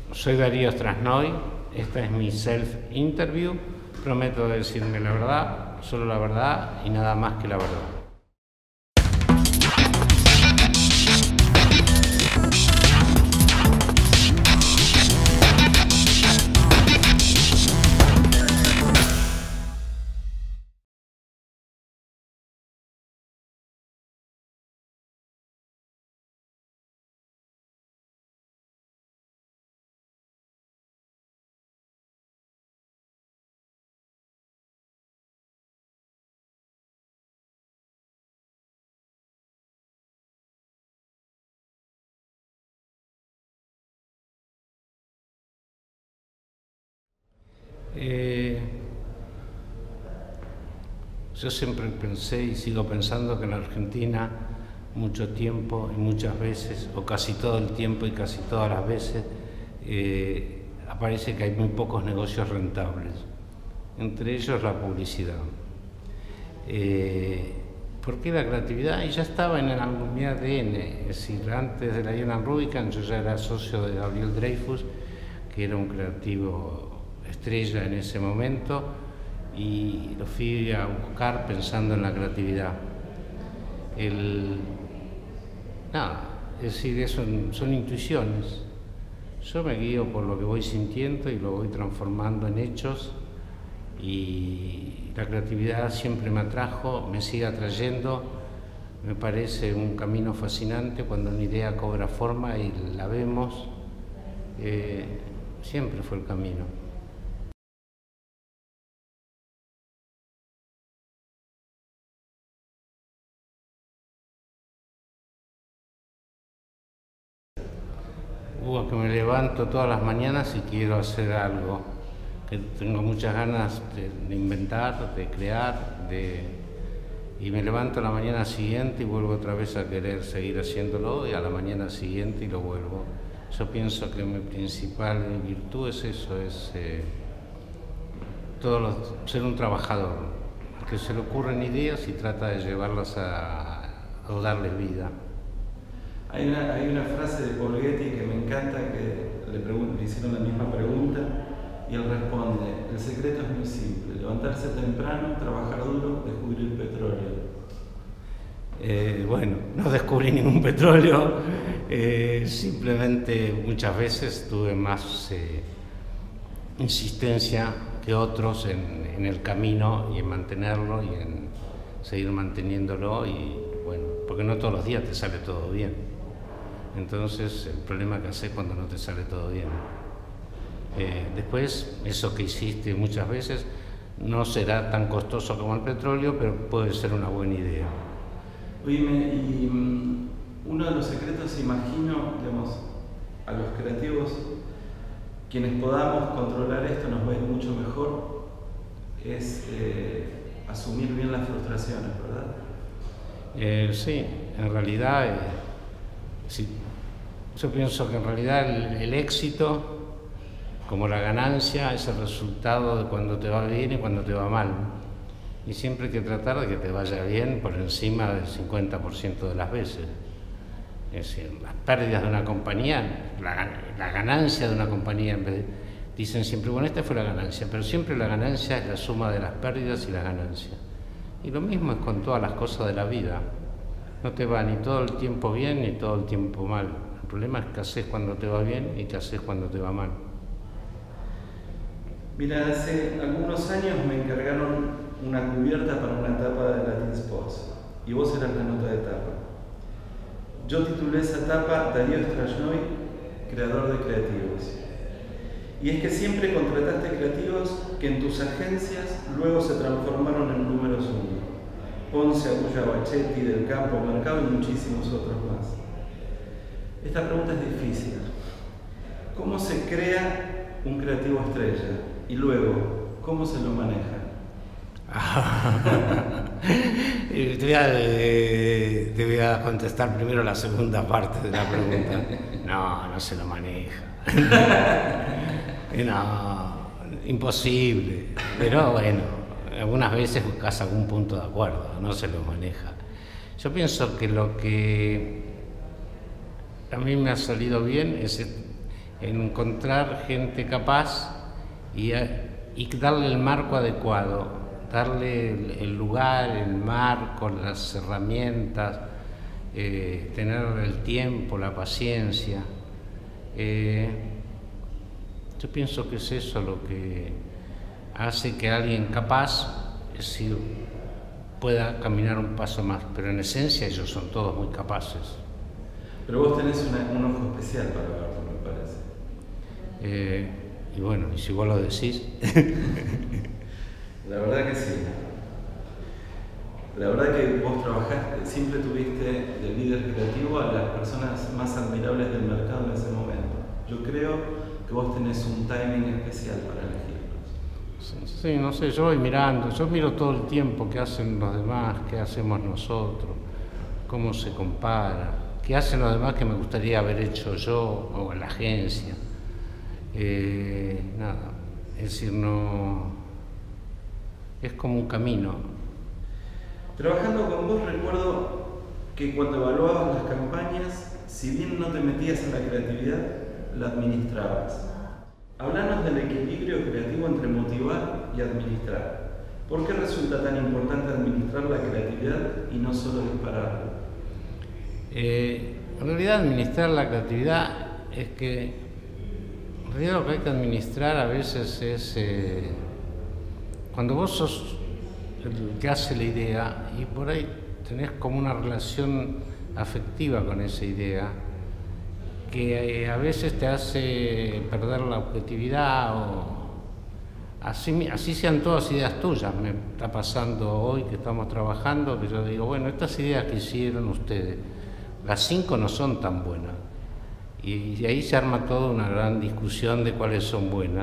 Soy Darío Strasnoy, esta es mi self-interview. Prometo decirme la verdad, solo la verdad y nada más que la verdad. Yo siempre pensé y sigo pensando que en la Argentina mucho tiempo y muchas veces, o casi todo el tiempo y casi todas las veces, aparece que hay muy pocos negocios rentables, entre ellos la publicidad. ¿Por qué la creatividad? Y ya estaba en mi ADN, es decir, antes de la Jonan Rubicam yo ya era socio de Gabriel Dreyfus, que era un creativo estrella en ese momento, y lo fui a buscar pensando en la creatividad. Es decir, son intuiciones. Yo me guío por lo que voy sintiendo y lo voy transformando en hechos, y la creatividad siempre me atrajo, me sigue atrayendo. Me parece un camino fascinante cuando una idea cobra forma y la vemos. Siempre fue el camino. Que me levanto todas las mañanas y quiero hacer algo, que tengo muchas ganas de inventar, de crear, y me levanto a la mañana siguiente y vuelvo otra vez a querer seguir haciéndolo, y a la mañana siguiente y lo vuelvo. Yo pienso que mi principal virtud es eso, es ser un trabajador, al que se le ocurren ideas y trata de llevarlas a darles vida. Hay una frase de Paul Getty que me encanta, que le hicieron la misma pregunta y él responde: el secreto es muy simple, levantarse temprano, trabajar duro, descubrir petróleo. Bueno, no descubrí ningún petróleo, simplemente muchas veces tuve más insistencia que otros en el camino y en mantenerlo y en seguir manteniéndolo, y bueno, porque no todos los días te sale todo bien. Entonces, el problema que haces cuando no te sale todo bien. Después, eso que hiciste muchas veces no será tan costoso como el petróleo, pero puede ser una buena idea. Oíme, y uno de los secretos, imagino, digamos, a los creativos, quienes podamos controlar esto nos va a ir mucho mejor, es asumir bien las frustraciones, ¿verdad? Sí, en realidad, sí. Yo pienso que en realidad el éxito, como la ganancia, es el resultado de cuando te va bien y cuando te va mal. Y siempre hay que tratar de que te vaya bien por encima del 50% de las veces. Es decir, las pérdidas de una compañía, la ganancia de una compañía, dicen siempre, bueno, esta fue la ganancia, pero siempre la ganancia es la suma de las pérdidas y las ganancias. Y lo mismo es con todas las cosas de la vida. No te va ni todo el tiempo bien ni todo el tiempo mal. El problema es qué haces cuando te va bien y qué haces cuando te va mal. Mira, hace algunos años me encargaron una cubierta para una tapa de Latin Sports y vos eras la nota de tapa. Yo titulé esa tapa Darío Strasnoy, creador de creativos. Y es que siempre contrataste creativos que en tus agencias luego se transformaron en números uno. Ponce, Agulla, Bachetti, Del Campo, Mercado y muchísimos otros más. Esta pregunta es difícil. ¿Cómo se crea un creativo estrella? Y luego, ¿cómo se lo maneja? Te voy a contestar primero la segunda parte de la pregunta. No se lo maneja. No, imposible. Pero bueno, algunas veces buscas algún punto de acuerdo, no se lo maneja. Yo pienso que lo que a mí me ha salido bien es en encontrar gente capaz y darle el marco adecuado, darle el lugar, el marco, las herramientas, tener el tiempo, la paciencia. Yo pienso que es eso lo que hace que alguien capaz, es decir, pueda caminar un paso más, pero en esencia ellos son todos muy capaces. Pero vos tenés un ojo especial para verlo, me parece. Y bueno, y si vos lo decís... La verdad que sí. La verdad que vos trabajaste, siempre tuviste de líder creativo a las personas más admirables del mercado en ese momento. Yo creo que vos tenés un timing especial para elegirlos. Sí, no sé, yo voy mirando, yo miro todo el tiempo qué hacen los demás, qué hacemos nosotros, cómo se compara, qué hacen los demás que me gustaría haber hecho yo o la agencia. Nada, es decir, no... es como un camino. Trabajando con vos recuerdo que cuando evaluabas las campañas, si bien no te metías en la creatividad, la administrabas. Háblanos del equilibrio creativo entre motivar y administrar. ¿Por qué resulta tan importante administrar la creatividad y no solo dispararla? En realidad administrar la creatividad es que en realidad lo que hay que administrar a veces es cuando vos sos el que hace la idea y por ahí tenés como una relación afectiva con esa idea que a veces te hace perder la objetividad o así sean todas ideas tuyas. Me está pasando hoy que estamos trabajando que yo digo, bueno, estas ideas que hicieron ustedes, las 5 no son tan buenas y ahí se arma toda una gran discusión de cuáles son buenas.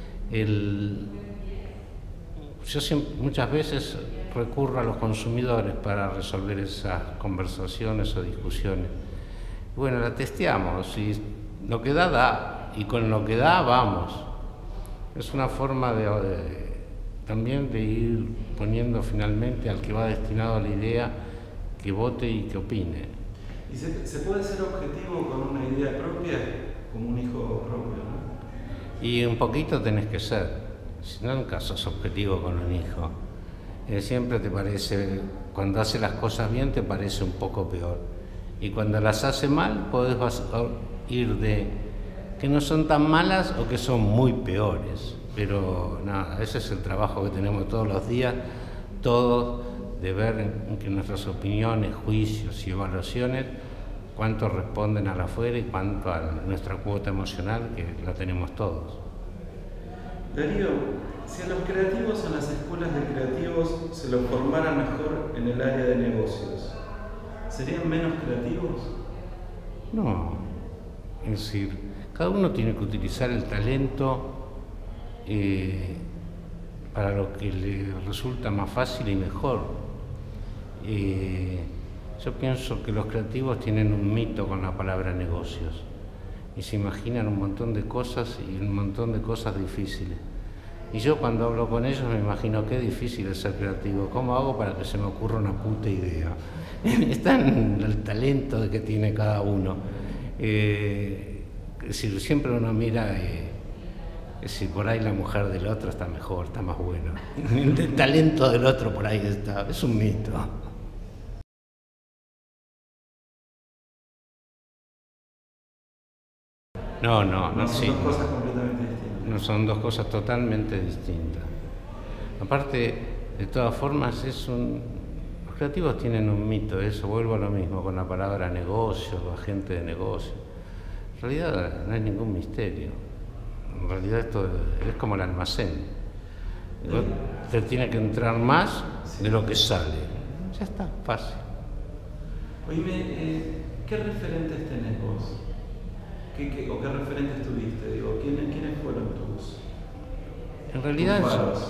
Yo muchas veces recurro a los consumidores para resolver esas conversaciones o discusiones. Bueno, la testeamos y lo que da, y con lo que da vamos. Es una forma también de ir poniendo finalmente al que va destinado a la idea que vote y que opine. ¿Y se puede ser objetivo con una idea propia, como un hijo propio, no? Y un poquito tenés que ser. Si no, nunca sos objetivo con un hijo. Siempre te parece, cuando hace las cosas bien, te parece un poco peor. Y cuando las hace mal, podés ir de que no son tan malas o que son muy peores. Pero nada, ese es el trabajo que tenemos todos los días, todos, de ver que nuestras opiniones, juicios y evaluaciones, cuánto responden a la afuera y cuánto a nuestra cuota emocional, que la tenemos todos. Darío, si a los creativos en las escuelas de creativos se los formara mejor en el área de negocios, ¿serían menos creativos? No, es decir, cada uno tiene que utilizar el talento para lo que le resulta más fácil y mejor. Yo pienso que los creativos tienen un mito con la palabra negocios y se imaginan un montón de cosas y un montón de cosas difíciles. Y yo cuando hablo con ellos me imagino qué difícil es ser creativo, ¿cómo hago para que se me ocurra una puta idea? Está en el talento que tiene cada uno. Es decir, siempre uno mira si por ahí la mujer del otro está mejor, está más bueno. El talento del otro por ahí está, es un mito. No, son dos cosas completamente distintas. No, son dos cosas totalmente distintas. Aparte, de todas formas, los creativos tienen un mito, eso, vuelvo a lo mismo, con la palabra negocio, agente de negocio. En realidad no hay ningún misterio. En realidad esto es como el almacén. Te tiene que entrar más de lo que sale. Ya está, fácil. Oíme, ¿qué referentes tenés vos? ¿O qué referentes tuviste? Digo, ¿quiénes fueron tus? En realidad,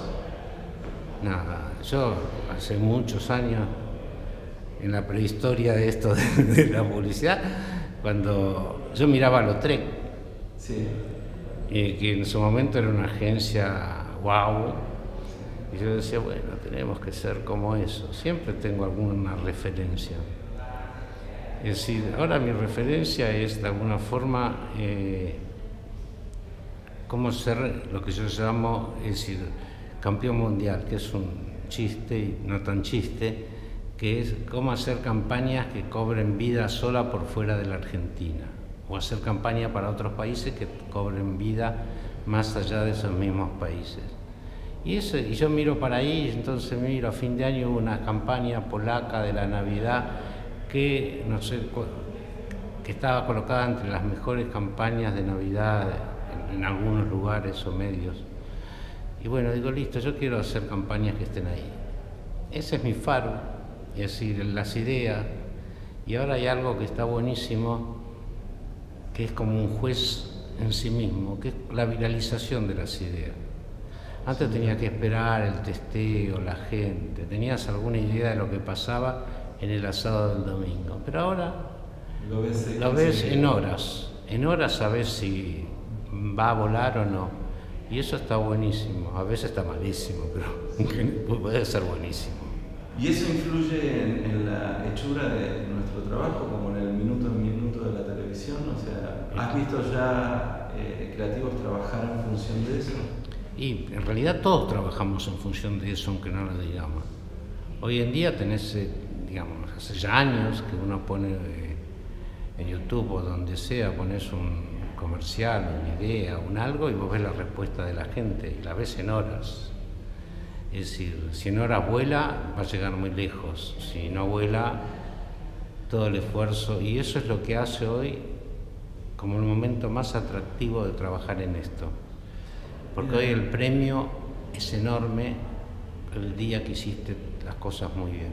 yo hace muchos años, en la prehistoria de esto de la publicidad, cuando yo miraba Lautrec, sí, que en su momento era una agencia wow, y yo decía, bueno, tenemos que ser como eso. Siempre tengo alguna referencia. Es decir, ahora mi referencia es de alguna forma cómo ser lo que yo llamo, es decir, campeón mundial, que es un chiste y no tan chiste, que es cómo hacer campañas que cobren vida sola por fuera de la Argentina, o hacer campañas para otros países que cobren vida más allá de esos mismos países. Y yo miro para ahí, entonces miro, a fin de año hubo una campaña polaca de la Navidad que, no sé, que estaba colocada entre las mejores campañas de Navidad en algunos lugares o medios. Y bueno, digo, listo, yo quiero hacer campañas que estén ahí. Ese es mi faro, es decir, las ideas. Y ahora hay algo que está buenísimo, que es como un juez en sí mismo, que es la viralización de las ideas. Antes tenías que esperar el testeo, la gente, tenías alguna idea de lo que pasaba en el asado del domingo, pero ahora lo ves en horas sabes si va a volar o no, y eso está buenísimo. A veces está malísimo, pero puede ser buenísimo. ¿Y eso influye en la hechura de nuestro trabajo, como en el minuto en minuto de la televisión? O sea, ¿has visto ya creativos trabajar en función de eso? Y en realidad todos trabajamos en función de eso, aunque no lo digamos. Hoy en día tenés, digamos, hace ya años que uno pone en YouTube o donde sea, pones un comercial, una idea, un algo, y vos ves la respuesta de la gente, y la ves en horas. Es decir, si en horas vuela, va a llegar muy lejos. Si no vuela, todo el esfuerzo, y eso es lo que hace hoy como el momento más atractivo de trabajar en esto. Porque hoy el premio es enorme el día que hiciste las cosas muy bien.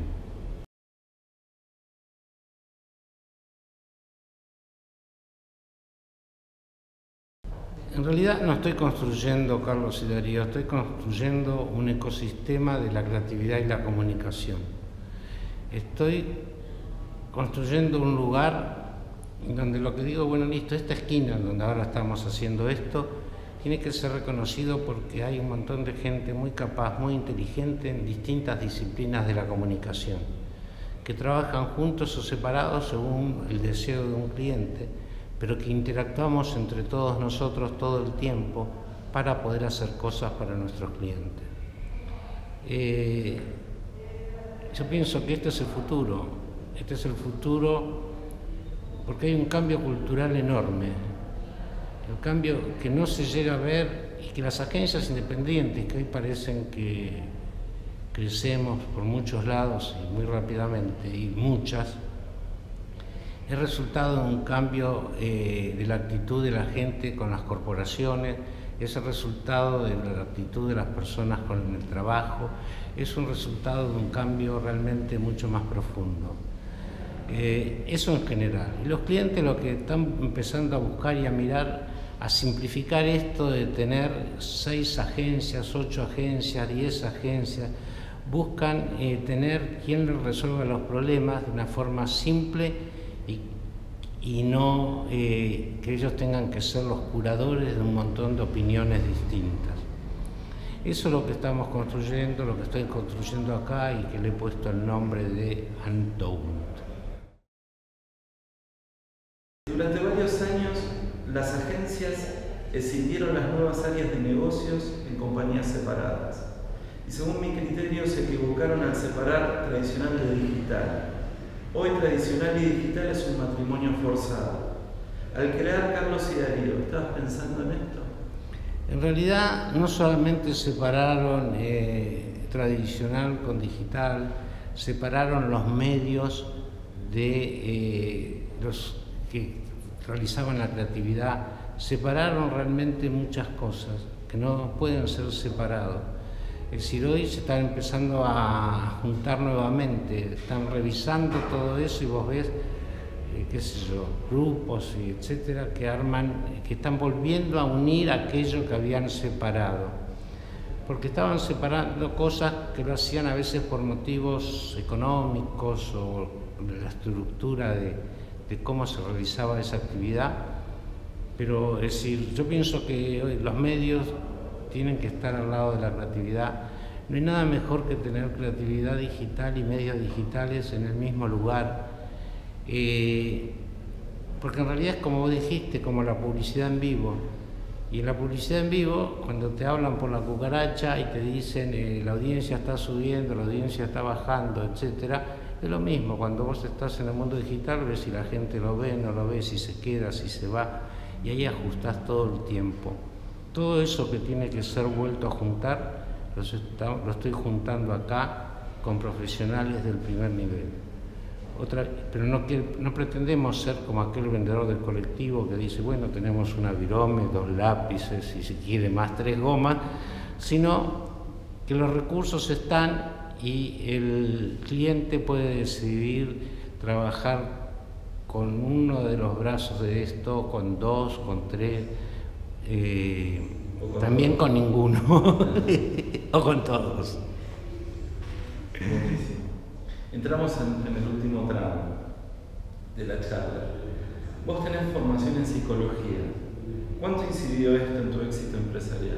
En realidad no estoy construyendo, Carlos y Darío, estoy construyendo un ecosistema de la creatividad y la comunicación. Estoy construyendo un lugar donde lo que digo, bueno, listo, esta esquina donde ahora estamos haciendo esto, tiene que ser reconocido porque hay un montón de gente muy capaz, muy inteligente en distintas disciplinas de la comunicación, que trabajan juntos o separados según el deseo de un cliente, pero que interactuamos entre todos nosotros todo el tiempo para poder hacer cosas para nuestros clientes. Yo pienso que este es el futuro porque hay un cambio cultural enorme. El cambio que no se llega a ver y que las agencias independientes, que hoy parecen que crecemos por muchos lados y muy rápidamente, y muchas, es resultado de un cambio de la actitud de la gente con las corporaciones, es el resultado de la actitud de las personas con el trabajo, es un resultado de un cambio realmente mucho más profundo. Eso en general. Y los clientes lo que están empezando a buscar y a mirar, a simplificar esto de tener 6 agencias, 8 agencias, 10 agencias, buscan tener quien les resuelva los problemas de una forma simple y no que ellos tengan que ser los curadores de un montón de opiniones distintas. Eso es lo que estamos construyendo, lo que estoy construyendo acá y que le he puesto el nombre de Untold. Durante varios años, las agencias escindieron las nuevas áreas de negocios en compañías separadas. Y según mi criterio, se equivocaron al separar tradicional de digital. Hoy tradicional y digital es un matrimonio forzado. Al crear Carlos y Darío, ¿estabas pensando en esto? En realidad no solamente separaron tradicional con digital, separaron los medios de los que realizaban la creatividad, separaron realmente muchas cosas que no pueden ser separados. Es decir, hoy se están empezando a juntar nuevamente, están revisando todo eso y vos ves, qué sé yo, grupos y etcétera, que están volviendo a unir aquello que habían separado. Porque estaban separando cosas que lo hacían a veces por motivos económicos o de la estructura de cómo se realizaba esa actividad, pero es decir, yo pienso que hoy los medios tienen que estar al lado de la creatividad. No hay nada mejor que tener creatividad digital y medios digitales en el mismo lugar, porque en realidad es como vos dijiste, como la publicidad en vivo. Y en la publicidad en vivo, cuando te hablan por la cucaracha y te dicen la audiencia está subiendo, la audiencia está bajando, etcétera, es lo mismo. Cuando vos estás en el mundo digital, ves si la gente lo ve, no lo ve, si se queda, si se va, y ahí ajustás todo el tiempo. Todo eso que tiene que ser vuelto a juntar, lo estoy juntando acá con profesionales del primer nivel. Pero no pretendemos ser como aquel vendedor del colectivo que dice, bueno, tenemos una virome, 2 lápices y si quiere más 3 gomas, sino que los recursos están y el cliente puede decidir trabajar con uno de los brazos de esto, con 2, con 3, también con ninguno, o con todos. Buenísimo. Entramos en el último tramo de la charla. Vos tenés formación en psicología. ¿Cuánto incidió esto en tu éxito empresarial?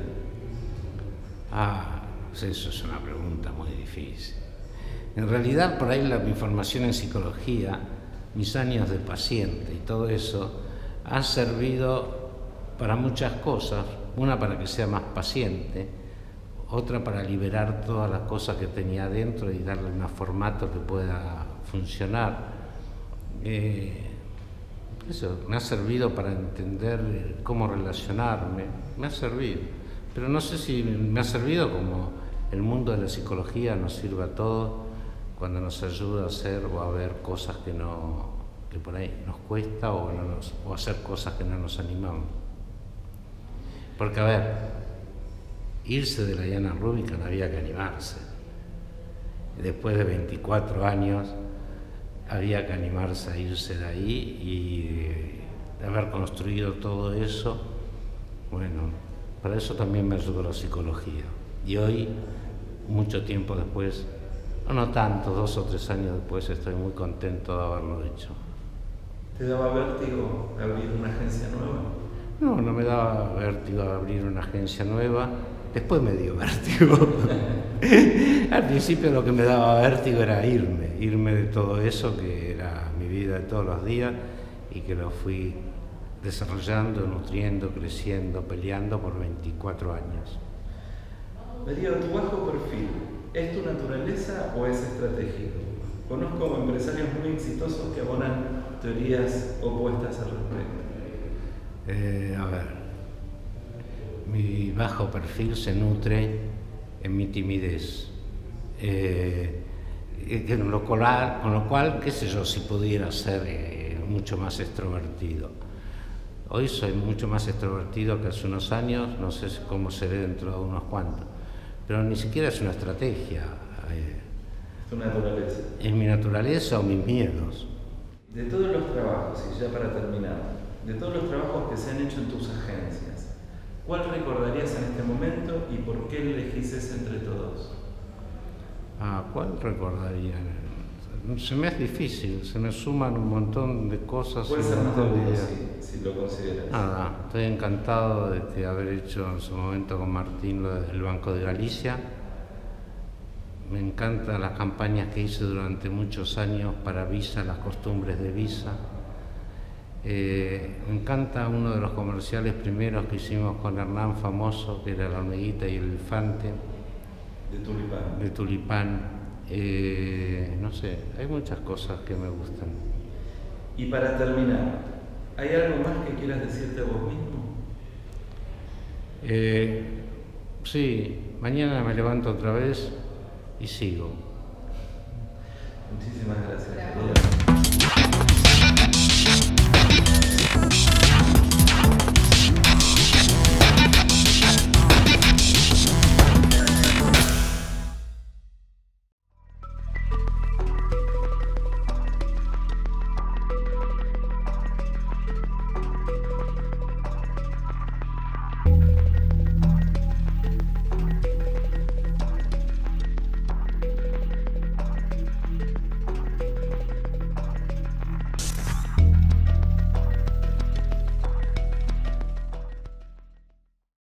Eso es una pregunta muy difícil. En realidad, por ahí mi formación en psicología, mis años de paciente y todo eso, han servido para muchas cosas. Una, para que sea más paciente. Otra, para liberar todas las cosas que tenía adentro y darle un formato que pueda funcionar. Eso me ha servido para entender cómo relacionarme, me ha servido. Pero no sé si me ha servido como el mundo de la psicología nos sirve a todos cuando nos ayuda a hacer o a ver cosas que por ahí nos cuesta o hacer cosas que no nos animamos. Porque, a ver, irse de la Diana Rubicon había que animarse. Después de 24 años había que animarse a irse de ahí y de haber construido todo eso. Bueno, para eso también me ayudó la psicología. Y hoy, mucho tiempo después, no tanto, 2 o 3 años después, estoy muy contento de haberlo hecho. ¿Te daba vértigo abrir una agencia nueva? No me daba vértigo abrir una agencia nueva. Después me dio vértigo. Al principio lo que me daba vértigo era irme de todo eso que era mi vida de todos los días y que lo fui desarrollando, nutriendo, creciendo, peleando por 24 años. Darío, tu bajo perfil, ¿es tu naturaleza o es estratégico? Conozco empresarios muy exitosos que abonan teorías opuestas al respecto. A ver, mi bajo perfil se nutre en mi timidez, con lo cual, qué sé yo, si pudiera ser mucho más extrovertido. Hoy soy mucho más extrovertido que hace unos años, no sé cómo seré dentro de unos cuantos, pero ni siquiera es una estrategia. ¿Tu naturaleza? Es mi naturaleza o mis miedos. De todos los trabajos, y ya para terminar, de todos los trabajos que se han hecho en tus agencias, ¿cuál recordarías en este momento y por qué elegís ese entre todos? ¿Cuál recordaría? Se me es difícil, se me suman un montón de cosas. Puede ser más de uno, si lo consideras. Nada, estoy encantado de haber hecho en su momento con Martín lo del Banco de Galicia. Me encantan las campañas que hice durante muchos años para Visa, las costumbres de Visa. Me encanta uno de los comerciales primeros que hicimos con Hernán Famoso, que era la hormiguita y el elefante. De Tulipán. No sé, hay muchas cosas que me gustan. Y para terminar, ¿hay algo más que quieras decirte a vos mismo? Sí, mañana me levanto otra vez y sigo. Muchísimas gracias.